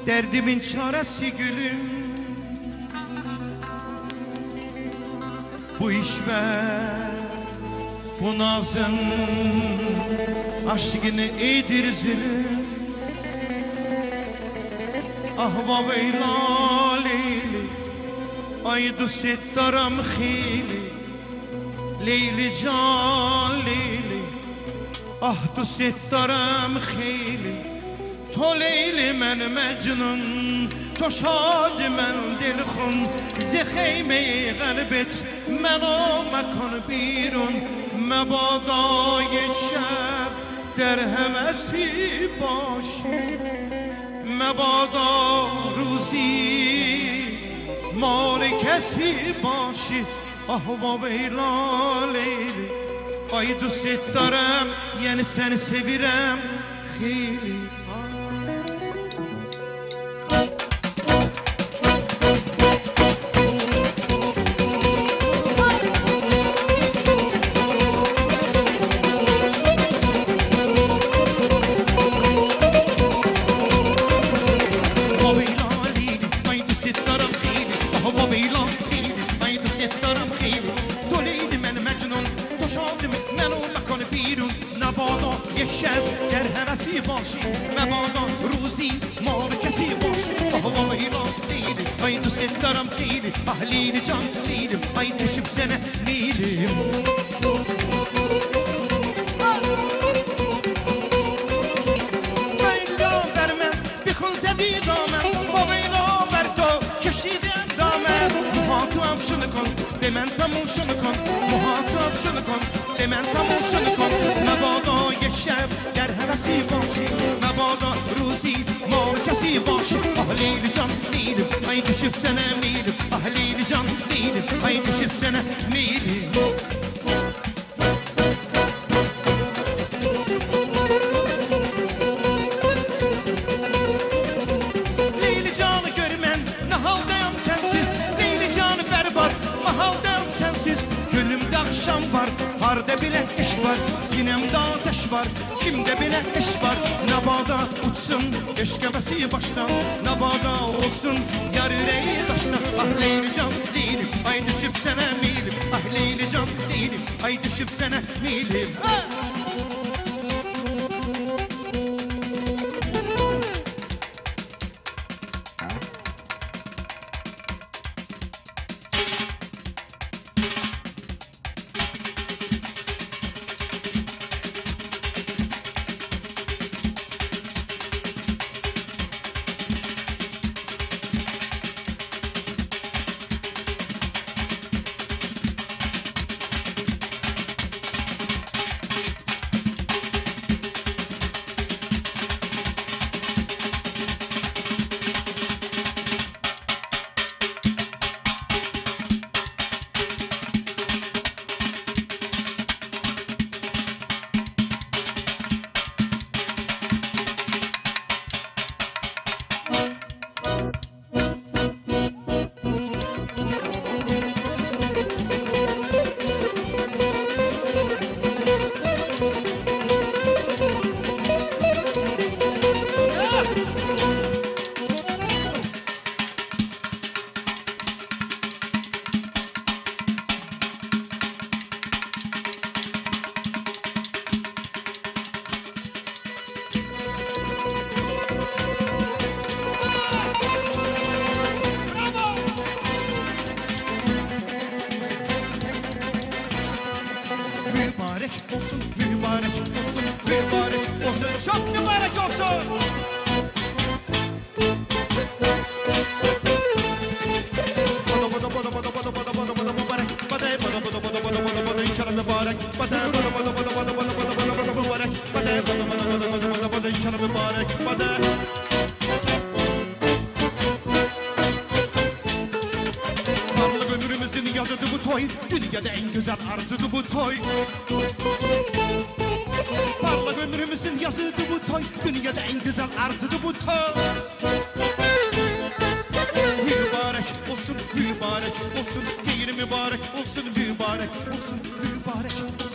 derdimin çaresi gülüm. Bu işver, bu nazın aşkını iyidir zulüm. Ahva veyla leyli, ay du settaram khili. Leyli can leyli, ah du settaram khili. تو لیلی من مجنون تو شاد من دلخون ز خیمه قلبت منو مکن بیرون مبادا یک شب در همسی باشی مبادا روزی مال کسی باشی آهوا ویلا لیلی ay دوست دارم یعنی seni sevirem خیلی مبادا روزی مال کسی باشی آهوا ویلا لیلی ay دوست دارم خیلی ah لیلی can لیlim ay düşüp sene milim ویلا بر من بکن زدی دامن با ویلا بر تو کشیدم دامن محاتوام شunu کن به من تموم شunu کن محاتوام شunu کن به من تموم شunu کن مبادا یک شب در هوسی باشی مبادا روزی مال کسی باشی ah لیلی can لیlim ay düşüp sene milim ah لیلی can لیlim ay düşüp sene milim Leyli canı görmen ne haldayım sensiz Leyli canı berbat mahaldayım sensiz Gönlümde akşam var harda bile iş var sinemde ateş var kimde bile iş var Nabada uçsun eşkabesi baştan Nabada olsun yar yüreği taştan Ah Leyli can değilim ay düşüp sene milim Ah Leyli can değilim ay düşüp sene milim Çok mübarek olsun. Varlık ömrümüzün yazıdı bu toy, dünyada en güzel arzudu bu toy. Parlak ömrümüzün yazıdı bu toy dünyada en güzel arzudu bu toy Mübarek olsun mübarek olsun Geyir mübarek olsun mübarek olsun mübarek